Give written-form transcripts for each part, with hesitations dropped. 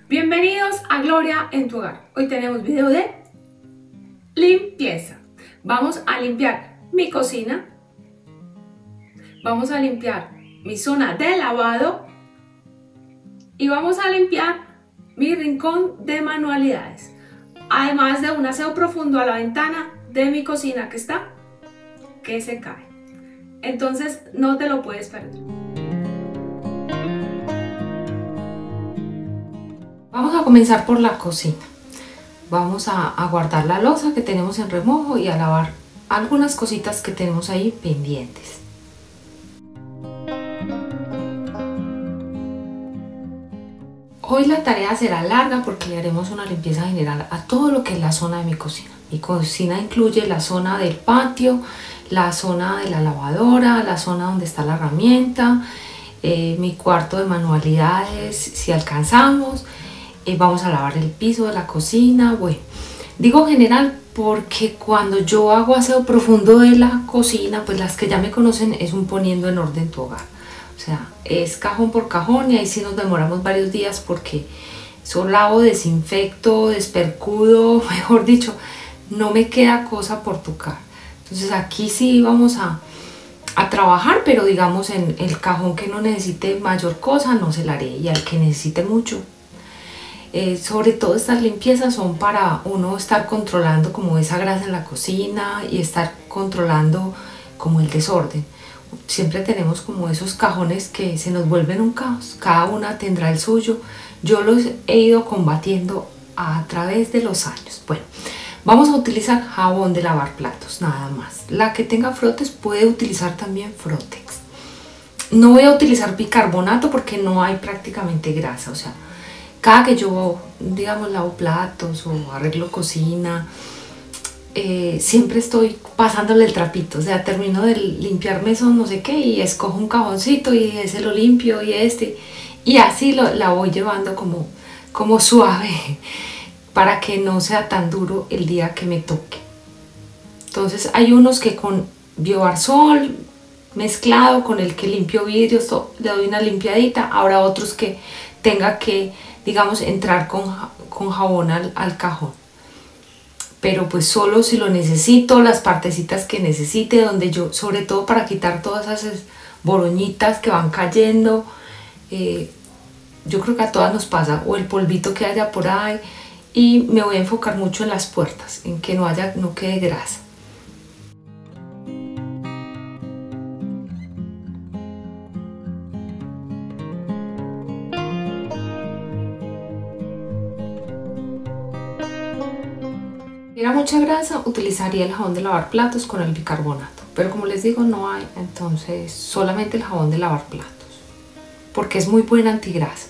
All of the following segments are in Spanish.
Bienvenidos a Gloria en tu hogar. Hoy tenemos video de limpieza. Vamos a limpiar mi cocina. Vamos a limpiar mi zona de lavado. Y vamos a limpiar mi rincón de manualidades. Además de un aseo profundo a la ventana de mi cocina que se cae. Entonces no te lo puedes perder. Vamos a comenzar por la cocina. Vamos a guardar la loza que tenemos en remojo y a lavar algunas cositas que tenemos ahí pendientes. Hoy la tarea será larga porque le haremos una limpieza general a todo lo que es la zona de mi cocina. Mi cocina incluye la zona del patio, la zona de la lavadora, la zona donde está la herramienta, mi cuarto de manualidades si alcanzamos. Vamos a lavar el piso de la cocina. Bueno, digo general porque cuando yo hago aseo profundo de la cocina, pues las que ya me conocen es un poniendo en orden tu hogar. O sea, es cajón por cajón y ahí sí nos demoramos varios días porque yo lavo, desinfecto, despercudo, mejor dicho, no me queda cosa por tocar. Entonces aquí sí vamos a trabajar, pero digamos en el cajón que no necesite mayor cosa no se la haré, y al que necesite mucho. Sobre todo estas limpiezas son para uno estar controlando como esa grasa en la cocina y estar controlando como el desorden. Siempre tenemos como esos cajones que se nos vuelven un caos, cada una tendrá el suyo. Yo los he ido combatiendo a través de los años. Bueno, vamos a utilizar jabón de lavar platos, nada más. La que tenga frotes puede utilizar también Frotex. No voy a utilizar bicarbonato porque no hay prácticamente grasa, o sea, cada que yo, digamos, lavo platos o arreglo cocina, siempre estoy pasándole el trapito. O sea, termino de limpiar mesón, no sé qué, y escojo un cajoncito y ese lo limpio y así la voy llevando como suave para que no sea tan duro el día que me toque. Entonces hay unos que con Biobarsol mezclado con el que limpio vidrios le doy una limpiadita. Habrá otros que tenga que, digamos, entrar con jabón al cajón, pero pues solo si lo necesito, las partecitas que necesite, donde yo, sobre todo para quitar todas esas boroñitas que van cayendo. Yo creo que a todas nos pasa, o el polvito que haya por ahí, y me voy a enfocar mucho en las puertas, en que no quede grasa. Si era mucha grasa, utilizaría el jabón de lavar platos con el bicarbonato, pero como les digo no hay, entonces solamente el jabón de lavar platos, porque es muy buen antigrasa.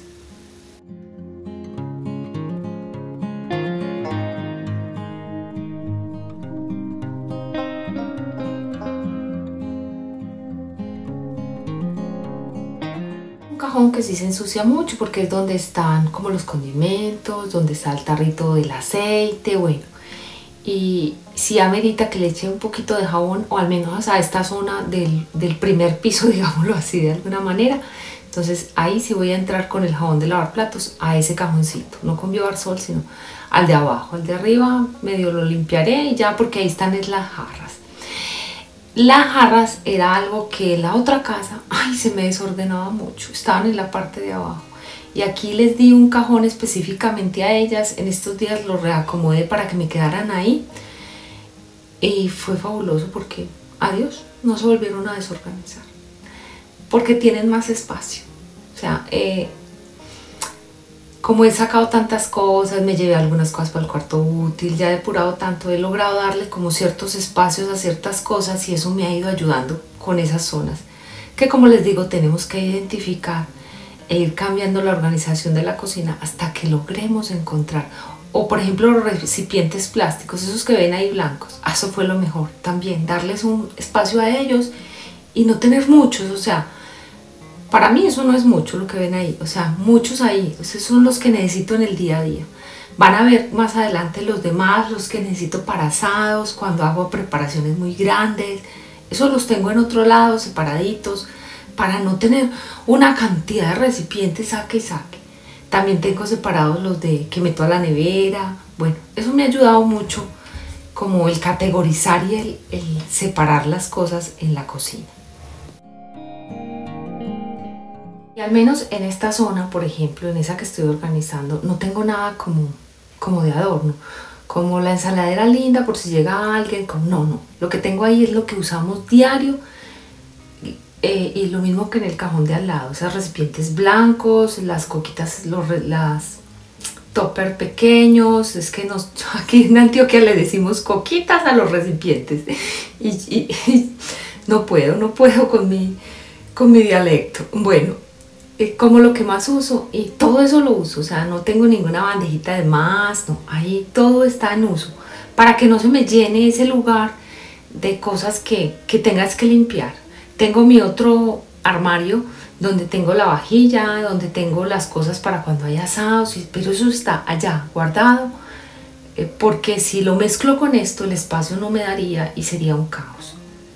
Un cajón que sí se ensucia mucho porque es donde están como los condimentos, donde está el tarrito del aceite, bueno. Y si amerita que le eche un poquito de jabón, o al menos a esta zona del primer piso, digámoslo así de alguna manera. Entonces ahí sí voy a entrar con el jabón de lavar platos a ese cajoncito, no con Biobarsol, sino al de abajo. Al de arriba medio lo limpiaré y ya, porque ahí están las jarras. Las jarras era algo que en la otra casa, ay, se me desordenaba mucho, estaban en la parte de abajo. Y aquí les di un cajón específicamente a ellas. En estos días los reacomodé para que me quedaran ahí. Y fue fabuloso porque, adiós, no se volvieron a desorganizar. Porque tienen más espacio. O sea, como he sacado tantas cosas, me llevé algunas cosas para el cuarto útil, ya he depurado tanto, he logrado darle como ciertos espacios a ciertas cosas y eso me ha ido ayudando con esas zonas. Que como les digo, tenemos que identificar e ir cambiando la organización de la cocina hasta que logremos encontrar. O por ejemplo los recipientes plásticos, esos que ven ahí blancos, eso fue lo mejor también, darles un espacio a ellos y no tener muchos. O sea, para mí eso no es mucho lo que ven ahí, o sea, muchos ahí, esos son los que necesito en el día a día. Van a ver más adelante los demás, los que necesito para asados, cuando hago preparaciones muy grandes, esos los tengo en otro lado, separaditos, para no tener una cantidad de recipientes saque y saque. También tengo separados los de que meto a la nevera. Bueno, eso me ha ayudado mucho, como el categorizar y el separar las cosas en la cocina. Y al menos en esta zona, por ejemplo, en esa que estoy organizando, no tengo nada como de adorno. Como la ensaladera linda por si llega alguien, no. Lo que tengo ahí es lo que usamos diario. Y lo mismo que en el cajón de al lado, esos recipientes blancos, las coquitas, las topper pequeños. Es que aquí en Antioquia le decimos coquitas a los recipientes y no puedo con mi dialecto. Bueno, como lo que más uso, y todo eso lo uso, o sea, no tengo ninguna bandejita de más, no, ahí todo está en uso, para que no se me llene ese lugar de cosas que tengas que limpiar. Tengo mi otro armario donde tengo la vajilla, donde tengo las cosas para cuando hay asados, pero eso está allá guardado, porque si lo mezclo con esto, el espacio no me daría y sería un caos.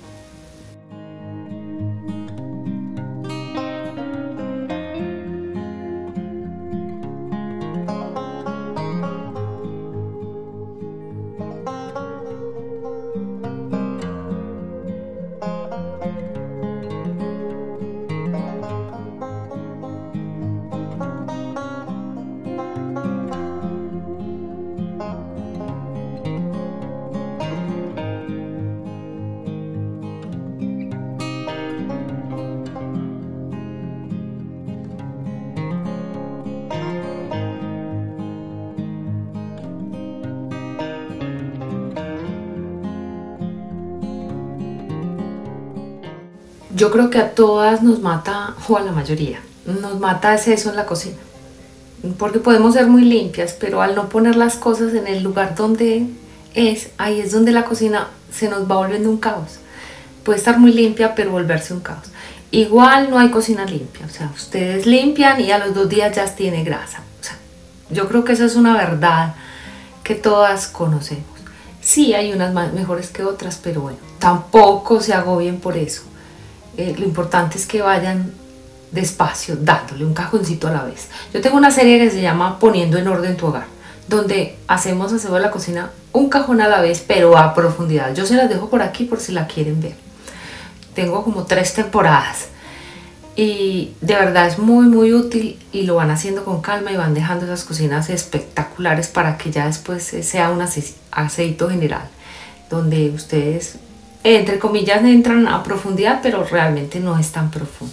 Yo creo que a todas nos mata, o a la mayoría, nos mata ese eso en la cocina. Porque podemos ser muy limpias, pero al no poner las cosas en el lugar donde ahí es donde la cocina se nos va volviendo un caos. Puede estar muy limpia, pero volverse un caos. Igual no hay cocina limpia, o sea, ustedes limpian y a los 2 días ya tiene grasa. O sea, yo creo que esa es una verdad que todas conocemos. Sí, hay unas mejores que otras, pero bueno, tampoco se agobien por eso. Lo importante es que vayan despacio, dándole un cajoncito a la vez. Yo tengo una serie que se llama Poniendo en Orden Tu Hogar, donde hacemos aseo de la cocina un cajón a la vez, pero a profundidad. Yo se las dejo por aquí por si la quieren ver. Tengo como 3 temporadas y de verdad es muy útil, y lo van haciendo con calma y van dejando esas cocinas espectaculares para que ya después sea un aseito general, donde ustedes, entre comillas, entran a profundidad, pero realmente no es tan profundo.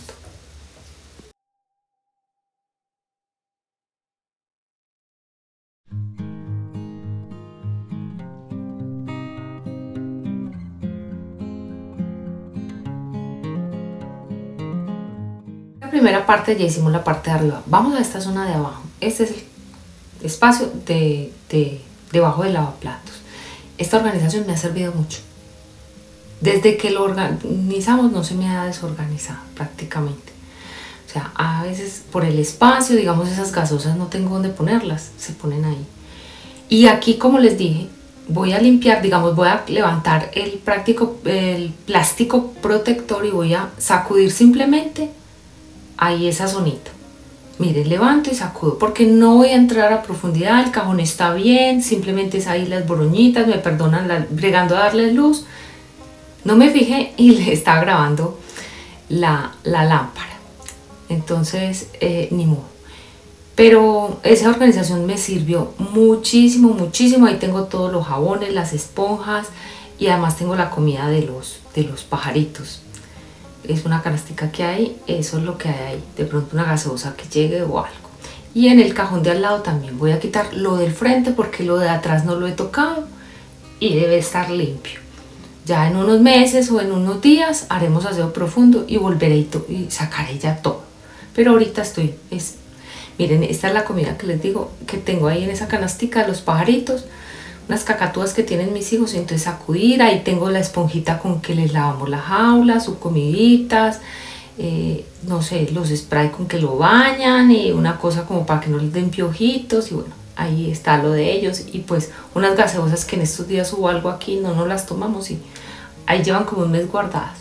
La primera parte ya hicimos la parte de arriba. Vamos a esta zona de abajo. Este es el espacio debajo del lavaplatos. Esta organización me ha servido mucho. Desde que lo organizamos no se me ha desorganizado prácticamente. O sea, a veces por el espacio, digamos, esas gasosas no tengo dónde ponerlas, se ponen ahí. Y aquí, como les dije, voy a limpiar, digamos, voy a levantar el plástico protector y voy a sacudir simplemente ahí esa zonita. Miren, levanto y sacudo, porque no voy a entrar a profundidad, el cajón está bien, simplemente es ahí las boroñitas, me perdonan, bregando a darle luz. No me fijé y le estaba grabando la lámpara. Entonces, ni modo. Pero esa organización me sirvió muchísimo. Ahí tengo todos los jabones, las esponjas, y además tengo la comida de los pajaritos. Es una canastica que hay, eso es lo que hay ahí. De pronto una gaseosa que llegue o algo. Y en el cajón de al lado también voy a quitar lo del frente, porque lo de atrás no lo he tocado y debe estar limpio. Ya en unos meses o en unos días haremos aseo profundo y volveré y sacaré ya todo. Pero ahorita miren, esta es la comida que les digo que tengo ahí en esa canastica, los pajaritos, unas cacatúas que tienen mis hijos, entonces sacudir. Ahí tengo la esponjita con que les lavamos la jaula, sus comiditas, no sé, los spray con que lo bañan, y una cosa como para que no les den piojitos, y bueno, ahí está lo de ellos. Y pues unas gaseosas que en estos días hubo algo aquí, no nos las tomamos, y ahí llevan como un mes guardadas.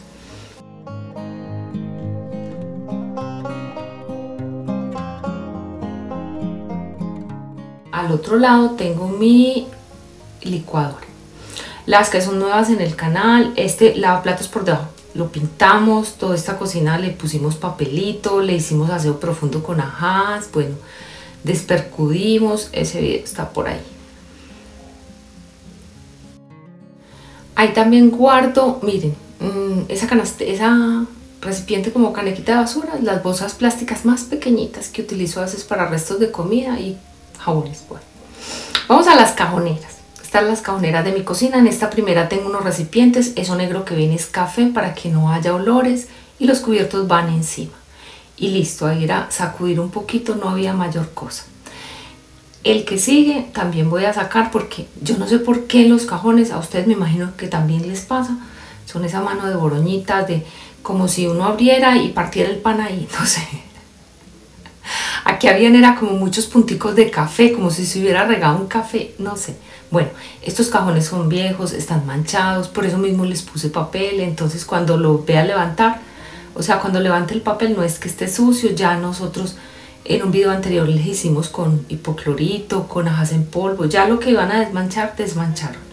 al otro lado tengo mi licuadora. Las que son nuevas en el canal, este lavaplatos por debajo lo pintamos, toda esta cocina le pusimos papelito, le hicimos aseo profundo con ajás, bueno, despercudimos, ese video está por ahí. Ahí también guardo, miren, esa recipiente como canequita de basura, las bolsas plásticas más pequeñitas que utilizo a veces para restos de comida y jabones. Bueno, vamos a las cajoneras. Están las cajoneras de mi cocina. En esta primera tengo unos recipientes, eso negro que viene es café para que no haya olores y los cubiertos van encima. Y listo, ahí era sacudir un poquito, no había mayor cosa. El que sigue también voy a sacar porque yo no sé por qué los cajones, a ustedes me imagino que también les pasa, son esa mano de boroñitas, de como si uno abriera y partiera el pan ahí, no sé. Aquí habían era como muchos punticos de café, como si se hubiera regado un café, no sé. Bueno, estos cajones son viejos, están manchados, por eso mismo les puse papel, entonces cuando lo vea levantar, o sea, cuando levante el papel no es que esté sucio, ya nosotros en un video anterior les hicimos con hipoclorito, con ajas en polvo, ya lo que iban a desmanchar, desmancharon.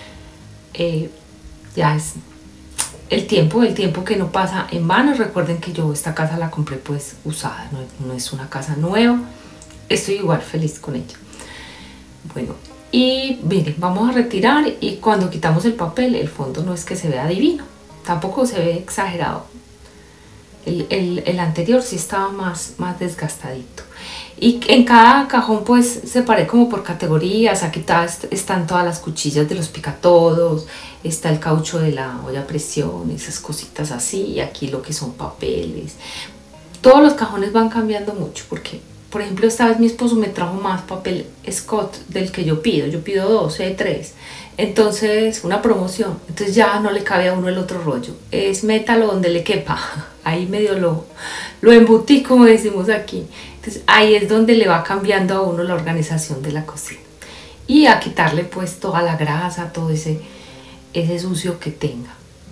Ya es el tiempo que no pasa en vano. Recuerden que yo esta casa la compré pues usada, no es una casa nueva, estoy igual feliz con ella. Bueno, y miren, vamos a retirar y cuando quitamos el papel, el fondo no es que se vea divino, tampoco se ve exagerado. El anterior sí estaba más desgastadito. Y en cada cajón pues separé como por categorías. Aquí están todas las cuchillas de los picatodos, está el caucho de la olla a presión, esas cositas así, y aquí lo que son papeles. Todos los cajones van cambiando mucho porque, por ejemplo, esta vez mi esposo me trajo más papel Scott del que yo pido 12, 3. Entonces, una promoción, entonces ya no le cabe a uno el otro rollo, es métalo donde le quepa, ahí medio lo embutí, como decimos aquí. Entonces ahí es donde le va cambiando a uno la organización de la cocina y a quitarle pues toda la grasa, todo ese sucio que tenga.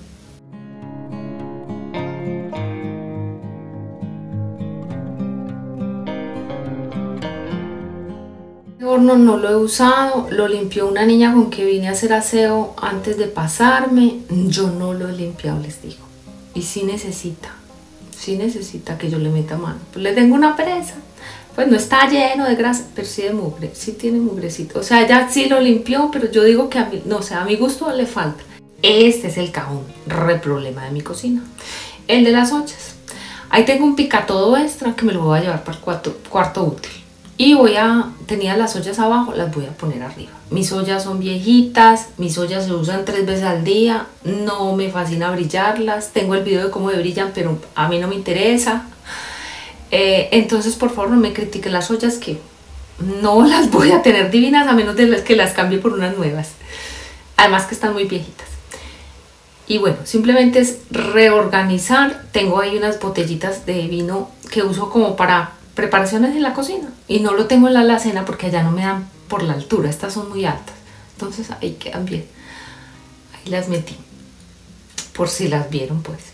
El horno no lo he usado, lo limpió una niña con que vine a hacer aseo antes de pasarme. Yo no lo he limpiado, les digo. Y sí necesita que yo le meta mano. Pues le tengo una pereza. Pues no está lleno de grasa, pero sí de mugre, sí tiene mugrecito. O sea, ya sí lo limpió, pero yo digo que a mí, no sé, a mi gusto le falta. Este es el cajón re problema de mi cocina. El de las ollas. Ahí tengo un picatodo extra que me lo voy a llevar para el cuarto útil. Y tenía las ollas abajo, las voy a poner arriba. Mis ollas son viejitas, mis ollas se usan 3 veces al día, no me fascina brillarlas. Tengo el video de cómo brillan, pero a mí no me interesa. Entonces, por favor, no me critiquen las ollas, que no las voy a tener divinas a menos de que las cambie por unas nuevas. Además que están muy viejitas. Y bueno, simplemente es reorganizar. Tengo ahí unas botellitas de vino que uso como para preparaciones en la cocina y no lo tengo en la alacena porque allá no me dan por la altura, estas son muy altas, entonces ahí quedan bien, ahí las metí por si las vieron pues.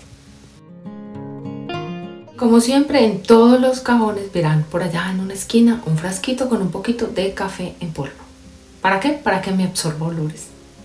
Como siempre, en todos los cajones verán por allá en una esquina un frasquito con un poquito de café en polvo. ¿Para qué? Para que me absorba olores.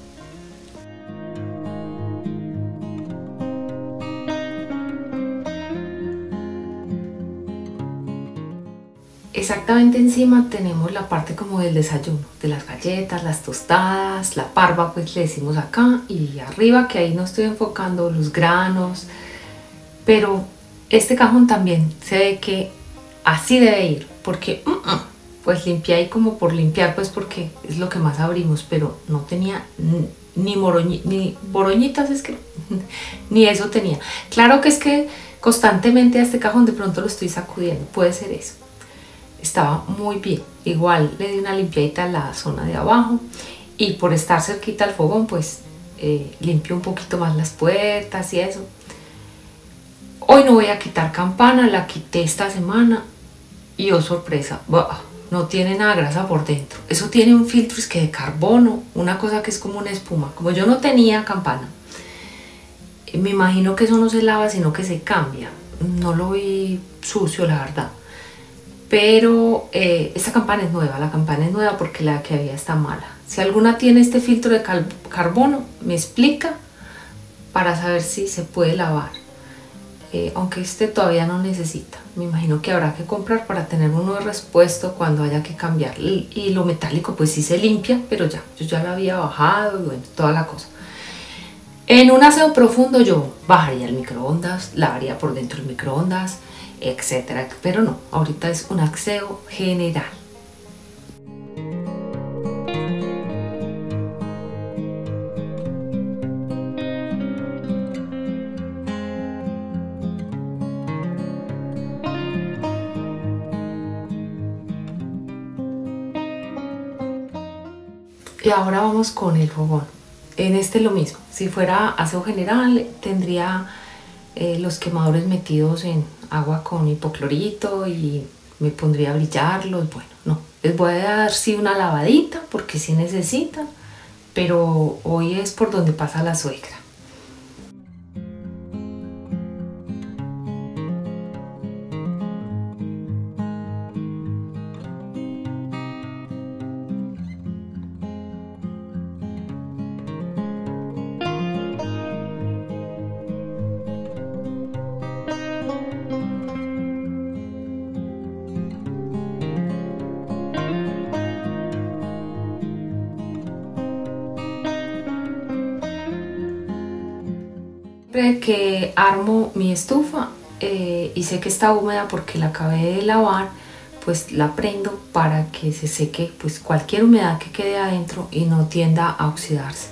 Exactamente encima tenemos la parte como del desayuno, de las galletas, las tostadas, la parva pues le decimos acá, y arriba, que ahí no estoy enfocando, los granos, pero este cajón también se ve que así debe ir, porque pues limpié ahí como por limpiar, pues porque es lo que más abrimos, pero no tenía ni boroñitas, es que ni eso tenía. Claro que es que constantemente a este cajón de pronto lo estoy sacudiendo, puede ser eso. Estaba muy bien, igual le di una limpiadita a la zona de abajo y por estar cerquita al fogón pues limpio un poquito más las puertas y eso. Hoy no voy a quitar campana, la quité esta semana y oh sorpresa, no tiene nada de grasa por dentro. Eso tiene un filtro es que de carbono, una cosa que es como una espuma. Como yo no tenía campana, me imagino que eso no se lava sino que se cambia. No lo vi sucio, la verdad. pero esta campana es nueva, la campana es nueva porque la que había está mala. Si alguna tiene este filtro de carbono, me explica para saber si se puede lavar. Aunque este todavía no necesita, me imagino que habrá que comprar para tener uno de repuesto cuando haya que cambiar. Y lo metálico pues sí se limpia, pero ya, yo ya lo había bajado y bueno, toda la cosa. En un aseo profundo yo bajaría el microondas, lavaría por dentro el microondas, etcétera, pero no, ahorita es un aseo general. Y ahora vamos con el jabón. En este lo mismo, si fuera aseo general tendría los quemadores metidos en agua con hipoclorito y me pondría a brillarlos. Bueno, no, les voy a dar sí una lavadita porque sí necesitan, pero hoy es por donde pasa la suegra. Siempre que armo mi estufa y sé que está húmeda porque la acabé de lavar, pues la prendo para que se seque pues cualquier humedad que quede adentro y no tienda a oxidarse.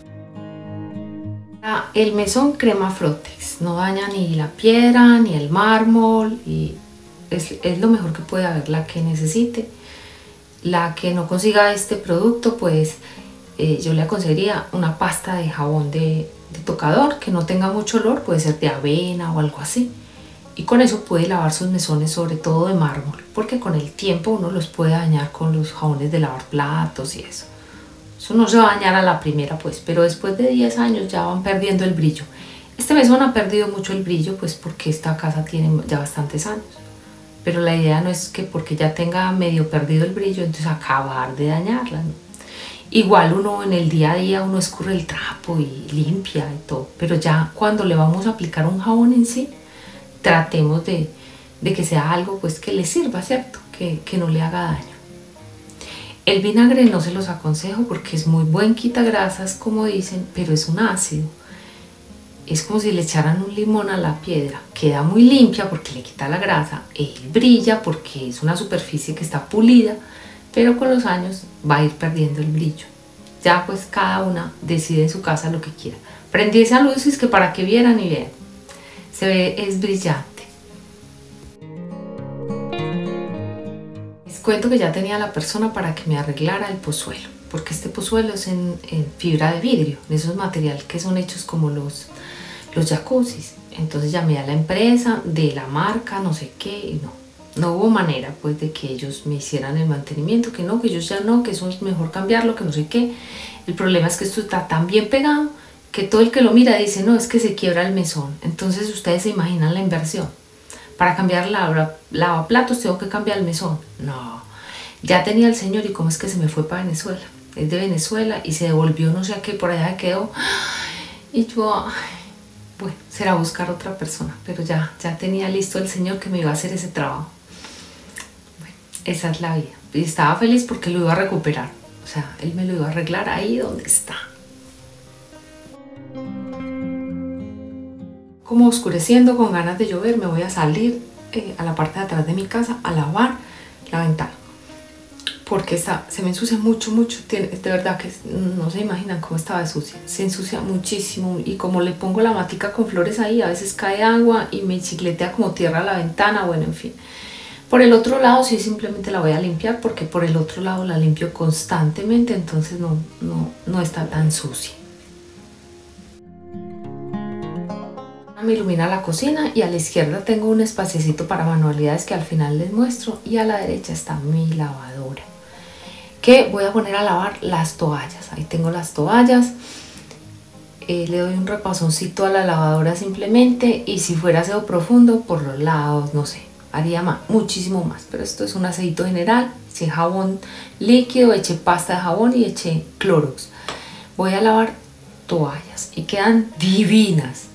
El mesón crema Frotex, no daña ni la piedra ni el mármol y es lo mejor que puede haber. La que necesite, la que no consiga este producto, pues yo le aconsejaría una pasta de jabón de tocador que no tenga mucho olor, puede ser de avena o algo así, y con eso puede lavar sus mesones, sobre todo de mármol, porque con el tiempo uno los puede dañar con los jabones de lavar platos y eso no se va a dañar a la primera pues, pero después de 10 años ya van perdiendo el brillo. Este mesón ha perdido mucho el brillo pues porque esta casa tiene ya bastantes años, pero la idea no es que porque ya tenga medio perdido el brillo entonces acabar de dañarla, ¿no? Igual uno en el día a día uno escurre el trapo y limpia y todo, pero ya cuando le vamos a aplicar un jabón en sí, tratemos de que sea algo pues que le sirva, ¿cierto? Que no le haga daño. El vinagre no se los aconsejo porque es muy buen quitagrasas, como dicen, pero es un ácido. Es como si le echaran un limón a la piedra. Queda muy limpia porque le quita la grasa, él brilla porque es una superficie que está pulida, pero con los años va a ir perdiendo el brillo. Ya pues cada una decide en su casa lo que quiera. Prendí esa luz y es que para que vieran y vean. Se ve, es brillante. Les cuento que ya tenía la persona para que me arreglara el pozuelo, porque este pozuelo es en fibra de vidrio, de esos materiales que son hechos como los jacuzzis. Entonces llamé a la empresa de la marca, no sé qué, y no hubo manera pues de que ellos me hicieran el mantenimiento, que no, que ellos ya no, que eso es mejor cambiarlo, que no sé qué. El problema es que esto está tan bien pegado que todo el que lo mira dice, no, es que se quiebra el mesón. Entonces ustedes se imaginan la inversión. Para cambiar la lavaplatos tengo que cambiar el mesón. No, ya tenía el señor y cómo es que se me fue para Venezuela. Es de Venezuela y se devolvió no sé a qué, por allá quedó. Y yo, bueno, será buscar otra persona, pero ya tenía listo el señor que me iba a hacer ese trabajo. Esa es la vida. Y estaba feliz porque lo iba a recuperar. O sea, él me lo iba a arreglar ahí donde está. Como oscureciendo, con ganas de llover, me voy a salir a la parte de atrás de mi casa a lavar la ventana. Porque se me ensucia mucho. De verdad que no se imaginan cómo estaba de sucia. Se ensucia muchísimo. Y como le pongo la matica con flores ahí, a veces cae agua y me chicletea como tierra a la ventana. Bueno, en fin. Por el otro lado sí simplemente la voy a limpiar porque por el otro lado la limpio constantemente, entonces no está tan sucia. Me ilumina la cocina y a la izquierda tengo un espaciecito para manualidades que al final les muestro y a la derecha está mi lavadora que voy a poner a lavar las toallas. Ahí tengo las toallas. Le doy un repasoncito a la lavadora simplemente y si fuera aseo profundo por los lados, no sé. haría más, muchísimo más, pero esto es un aceite general. Eché jabón líquido, eché pasta de jabón y eché Clorox. Voy a lavar toallas y quedan divinas.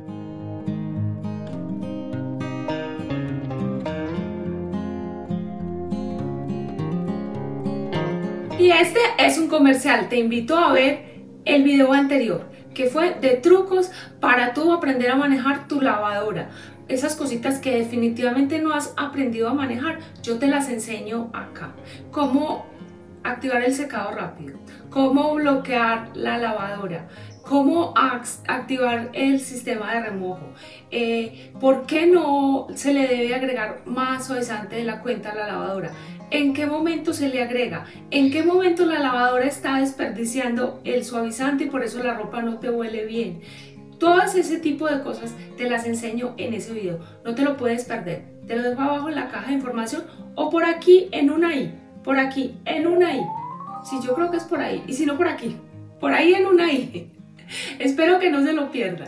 Y este es un comercial, te invito a ver el video anterior, que fue de trucos para tú aprender a manejar tu lavadora. Esas cositas que definitivamente no has aprendido a manejar, yo te las enseño acá. Cómo activar el secado rápido, cómo bloquear la lavadora, cómo activar el sistema de remojo, por qué no se le debe agregar más suavizante de la cuenta a la lavadora, en qué momento se le agrega, en qué momento la lavadora está desperdiciando el suavizante y por eso la ropa no te huele bien. Todas ese tipo de cosas te las enseño en ese video, no te lo puedes perder. Te lo dejo abajo en la caja de información o por aquí en una i, por aquí en una i. Sí, yo creo que es por ahí, y si no por aquí, por ahí en una i. Espero que no se lo pierdan.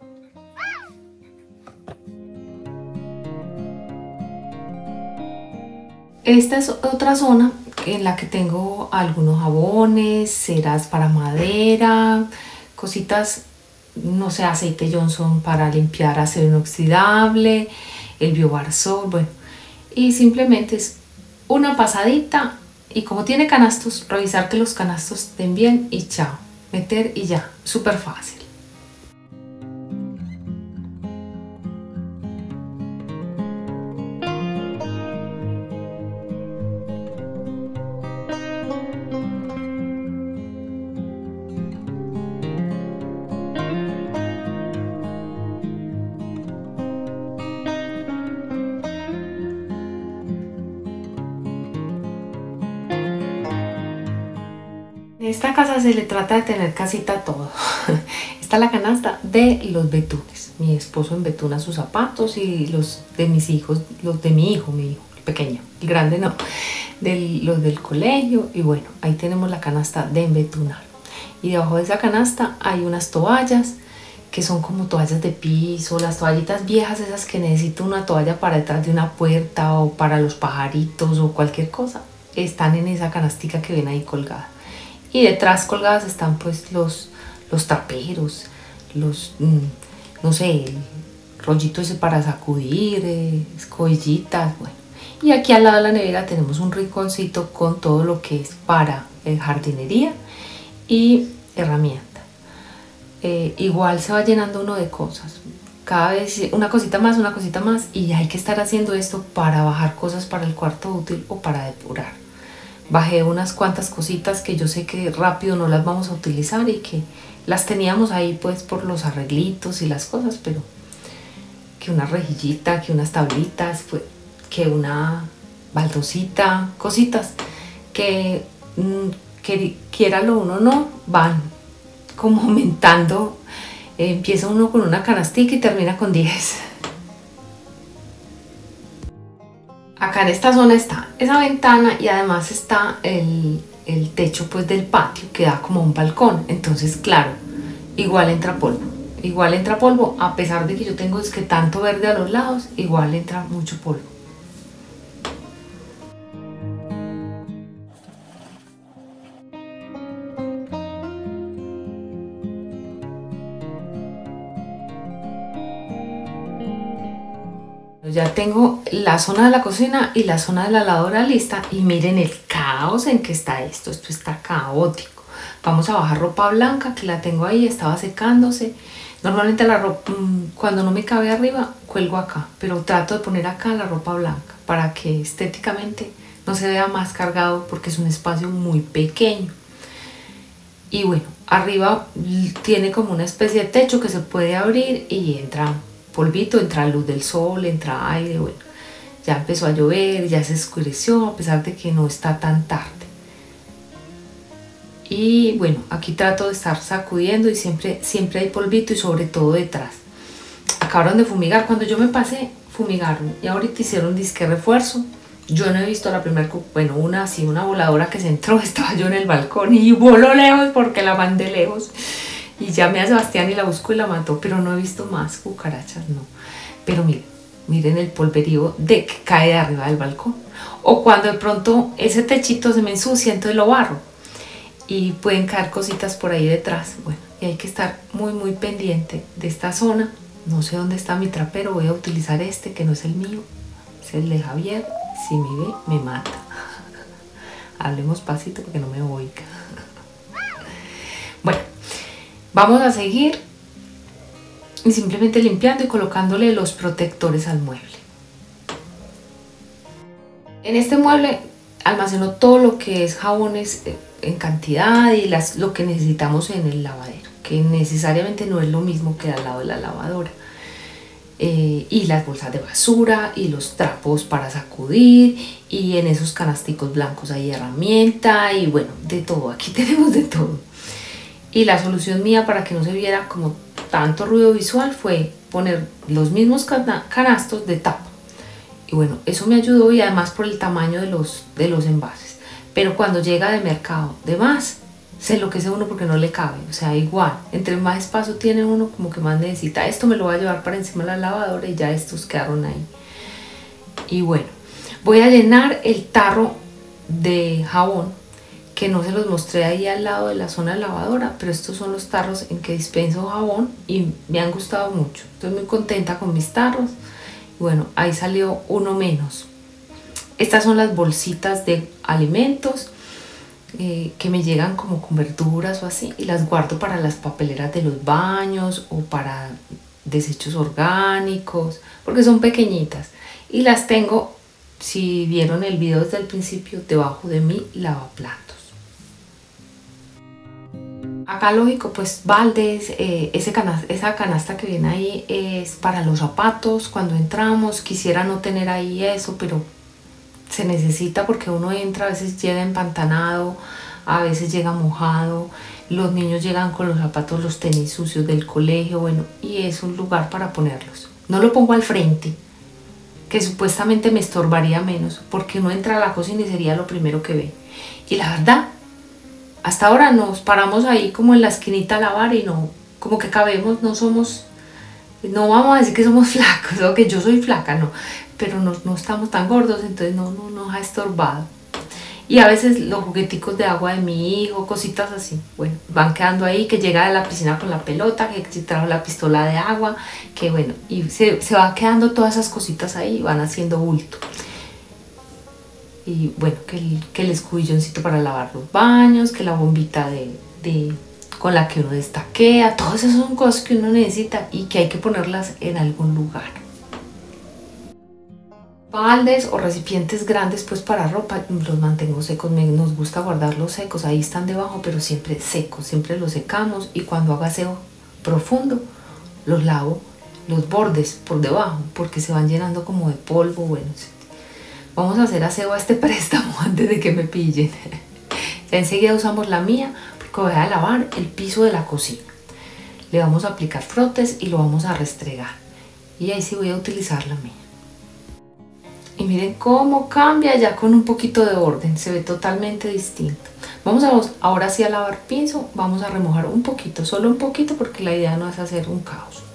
Esta es otra zona en la que tengo algunos jabones, ceras para madera, cositas, no sé, aceite Johnson para limpiar acero inoxidable, el Biobarzol, bueno, y simplemente es una pasadita y como tiene canastos, revisar que los canastos estén bien y chao, meter y ya, súper fácil. En esta casa se le trata de tener casita todo. Está la canasta de los betunes. Mi esposo embetuna sus zapatos y los de mis hijos, los de mi hijo, el pequeño, el grande no, los del colegio. Y bueno, ahí tenemos la canasta de embetunar. Y debajo de esa canasta hay unas toallas que son como toallas de piso, las toallitas viejas esas que necesito una toalla para detrás de una puerta o para los pajaritos o cualquier cosa. Están en esa canastica que ven ahí colgada. Y detrás colgadas están pues los traperos, no sé, el rollito ese para sacudir, escobillitas, bueno. Y aquí al lado de la nevera tenemos un rinconcito con todo lo que es para jardinería y herramienta. Igual se va llenando uno de cosas, cada vez una cosita más y hay que estar haciendo esto para bajar cosas para el cuarto útil o para depurar. Bajé unas cuantas cositas que yo sé que rápido no las vamos a utilizar y que las teníamos ahí pues por los arreglitos y las cosas, pero que una rejillita, que unas tablitas, que una baldosita, cositas que quiéralo uno no, van como aumentando. Empieza uno con una canastica y termina con 10. Acá en esta zona está esa ventana y además está el techo pues del patio que da como un balcón. Entonces claro, igual entra polvo, a pesar de que yo tengo es que tanto verde a los lados, igual entra mucho polvo. Ya tengo la zona de la cocina y la zona de la lavadora lista y miren el caos en que está esto está caótico. Vamos a bajar ropa blanca que la tengo ahí, estaba secándose. Normalmente la ropa, cuando no me cabe arriba, cuelgo acá, pero trato de poner acá la ropa blanca para que estéticamente no se vea más cargado porque es un espacio muy pequeño. Y bueno, arriba tiene como una especie de techo que se puede abrir y entra polvito, entra luz del sol, entra aire, bueno, ya empezó a llover, ya se oscureció a pesar de que no está tan tarde. Y bueno, aquí trato de estar sacudiendo y siempre hay polvito y sobre todo detrás. Acabaron de fumigar, cuando yo me pasé fumigaron y ahorita hicieron disque refuerzo. Yo no he visto la primera, bueno, una voladora que se entró, estaba yo en el balcón y voló lejos porque la mandé lejos. Y llamé a Sebastián y la buscó y la mató, pero no he visto más cucarachas, no. Pero miren, Miren el polverío de que cae de arriba del balcón. O cuando de pronto ese techito se me ensucia, entonces lo barro. Y pueden caer cositas por ahí detrás. Bueno, y hay que estar muy pendiente de esta zona. No sé dónde está mi trapero, voy a utilizar este que no es el mío, es el de Javier. Si me ve, me mata. Hablemos pasito porque no me oiga. Bueno, vamos a seguir y simplemente limpiando y colocándole los protectores al mueble. En este mueble almaceno todo lo que es jabones en cantidad y lo que necesitamos en el lavadero, que necesariamente no es lo mismo que al lado de la lavadora. Y las bolsas de basura y los trapos para sacudir, y en esos canasticos blancos hay herramienta y bueno, de todo, aquí tenemos de todo. Y la solución mía para que no se viera como tanto ruido visual fue poner los mismos canastos de tapa. Y bueno, eso me ayudó, y además por el tamaño de los envases. Pero cuando llega de mercado de más, se enloquece uno porque no le cabe. O sea, igual, entre más espacio tiene uno, como que más necesita. Esto me lo voy a llevar para encima de la lavadora y ya estos quedaron ahí. Y bueno, voy a llenar el tarro de jabón, que no se los mostré ahí al lado de la zona de lavadora, pero estos son los tarros en que dispenso jabón y me han gustado mucho. Estoy muy contenta con mis tarros. Bueno, ahí salió uno menos. Estas son las bolsitas de alimentos que me llegan como con verduras o así, y las guardo para las papeleras de los baños o para desechos orgánicos, porque son pequeñitas, y las tengo, si vieron el video desde el principio, debajo de mi lavaplatos. Acá lógico, pues baldes, esa canasta que viene ahí es para los zapatos. Cuando entramos quisiera no tener ahí eso, pero se necesita porque uno entra, a veces llega empantanado, a veces llega mojado, los niños llegan con los zapatos, los tenis sucios del colegio, bueno, y es un lugar para ponerlos. No lo pongo al frente, que supuestamente me estorbaría menos, porque uno entra a la cocina y sería lo primero que ve. Y la verdad, hasta ahora nos paramos ahí como en la esquinita a lavar y no, como que cabemos, no vamos a decir que somos flacos o que yo soy flaca, no, pero no estamos tan gordos, entonces no nos ha estorbado. Y a veces los jugueticos de agua de mi hijo, cositas así, bueno, van quedando ahí, que llega de la piscina con la pelota, que se trajo la pistola de agua, que bueno, y se va quedando todas esas cositas ahí, van haciendo bulto. Y bueno, que el escubilloncito para lavar los baños, que la bombita con la que uno destaquea, todas esas son cosas que uno necesita y que hay que ponerlas en algún lugar. Baldes o recipientes grandes pues para ropa los mantengo secos, nos gusta guardarlos secos, ahí están debajo, pero siempre secos, siempre los secamos, y cuando haga aseo profundo los lavo los bordes por debajo porque se van llenando como de polvo. Bueno, vamos a hacer aseo a este préstamo antes de que me pillen. Ya enseguida usamos la mía porque voy a lavar el piso de la cocina. Le vamos a aplicar frotes y lo vamos a restregar, y ahí sí voy a utilizar la mía. Y miren cómo cambia ya con un poquito de orden, se ve totalmente distinto. Vamos ahora sí a lavar piso, vamos a remojar un poquito, solo un poquito, porque la idea no es hacer un caos.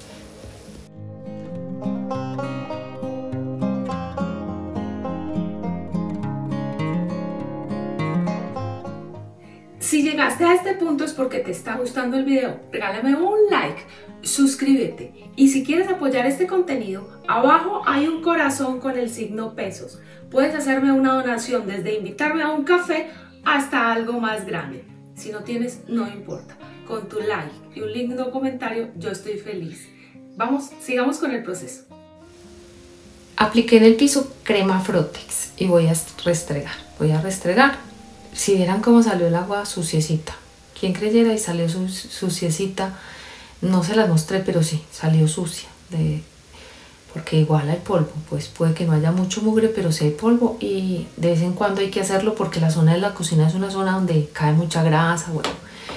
Si llegaste a este punto es porque te está gustando el video. Regálame un like, suscríbete, y si quieres apoyar este contenido, abajo hay un corazón con el signo pesos. Puedes hacerme una donación desde invitarme a un café hasta algo más grande. Si no tienes, no importa. Con tu like y un lindo comentario, yo estoy feliz. Vamos, sigamos con el proceso. Apliqué en el piso crema Frotex y voy a restregar. Si vieran cómo salió el agua suciecita, quien creyera, y salió suciecita, no se las mostré, pero sí, salió sucia, porque igual hay polvo, pues puede que no haya mucho mugre, pero sí hay polvo, y de vez en cuando hay que hacerlo porque la zona de la cocina es una zona donde cae mucha grasa. Bueno,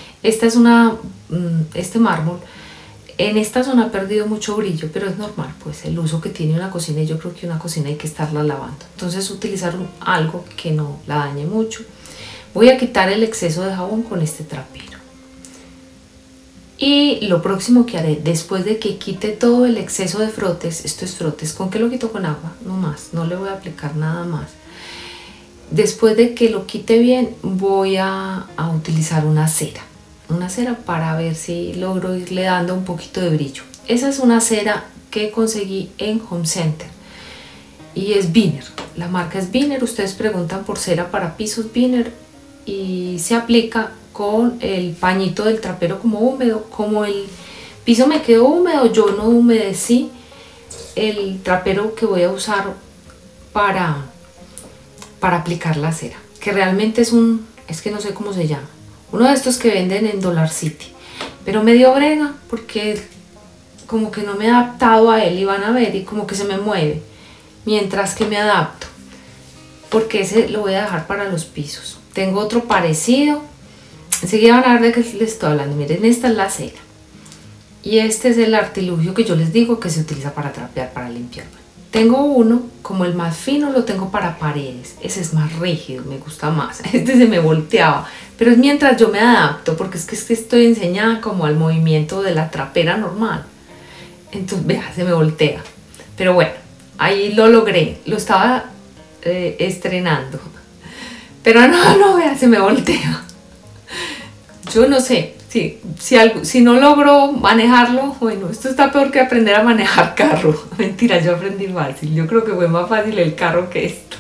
este mármol en esta zona ha perdido mucho brillo, pero es normal, pues el uso que tiene una cocina, y yo creo que una cocina hay que estarla lavando, entonces utilizar algo que no la dañe mucho. Voy a quitar el exceso de jabón con este trapero Y lo próximo que haré, después de que quite todo el exceso de frotes, esto es frotes, ¿con qué lo quito? Con agua, no más, no le voy a aplicar nada más. Después de que lo quite bien, voy a utilizar una cera para ver si logro irle dando un poquito de brillo. Esa es una cera que conseguí en Home Center y es Viner, la marca es Viner. Ustedes preguntan por cera para pisos Viner y se aplica con el pañito del trapero como húmedo. Como el piso me quedó húmedo, yo no humedecí el trapero que voy a usar para aplicar la cera, que realmente es que no sé cómo se llama, uno de estos que venden en Dollar City, pero me dio brega porque como que no me he adaptado a él y van a ver y como que se me mueve mientras que me adapto, porque ese lo voy a dejar para los pisos. Tengo otro parecido, enseguida van a ver de qué les estoy hablando. Miren, esta es la cera y este es el artilugio que yo les digo que se utiliza para trapear, para limpiar. Tengo uno, como el más fino, lo tengo para paredes. Ese es más rígido, me gusta más. Este se me volteaba, pero es mientras yo me adapto, porque es que estoy enseñada como al movimiento de la trapera normal. Entonces, vea, se me voltea. Pero bueno, ahí lo logré. Lo estaba estrenando. Pero no, vea, se me voltea. Yo no sé. Si no logro manejarlo, bueno, esto está peor que aprender a manejar carro. Mentira, yo aprendí fácil. Yo creo que fue más fácil el carro que esto.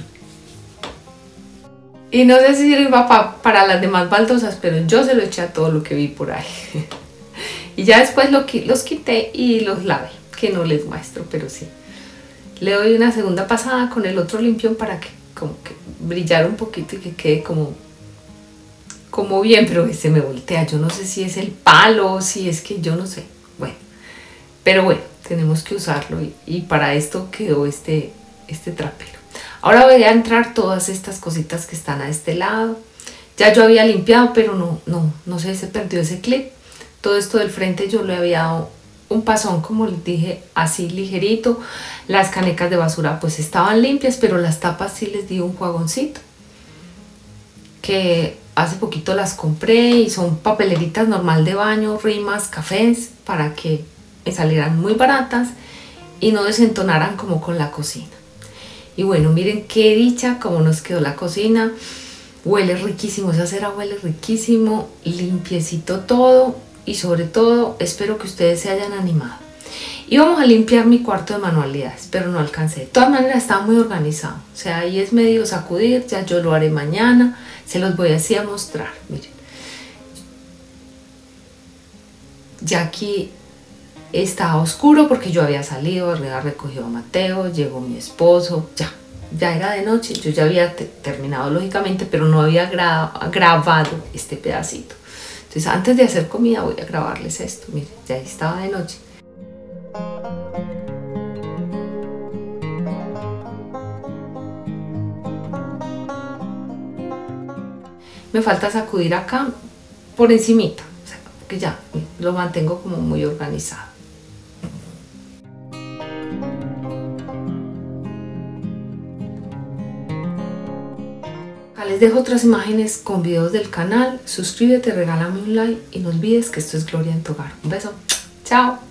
Y no sé si sirva para las demás baldosas, pero yo se lo eché a todo lo que vi por ahí. Y ya después los quité y los lavé, que no les muestro, pero sí. Le doy una segunda pasada con el otro limpión para que como que brillara un poquito y que quede como bien, pero se me voltea. Yo no sé si es el palo, si es que yo no sé. Bueno, pero bueno, tenemos que usarlo y para esto quedó este trapero. Ahora voy a entrar todas estas cositas que están a este lado. Ya yo había limpiado, pero no sé, se perdió ese clip. Todo esto del frente yo le había dado un pasón, como les dije, así ligerito. Las canecas de basura pues estaban limpias, pero las tapas sí les di un juagoncito, que hace poquito las compré y son papeleritas normal de baño, rimas, cafés, para que me salieran muy baratas y no desentonaran como con la cocina. Y bueno, miren qué dicha como nos quedó la cocina. Huele riquísimo, esa cera huele riquísimo, limpiecito todo y sobre todo espero que ustedes se hayan animado. Y vamos a limpiar mi cuarto de manualidades, pero no alcancé. De todas maneras está muy organizado, o sea, ahí es medio sacudir, ya yo lo haré mañana, se los voy así a mostrar, miren. Ya aquí está oscuro porque yo había salido, había recogido a Mateo, llegó mi esposo, ya era de noche, yo ya había terminado lógicamente, pero no había grabado este pedacito. Entonces antes de hacer comida voy a grabarles esto, miren, ya estaba de noche. Me falta sacudir acá por encimita, o sea, que ya lo mantengo como muy organizado. Acá les dejo otras imágenes con videos del canal. Suscríbete, regálame un like y no olvides que esto es Gloria en tu hogar. Un beso, chao.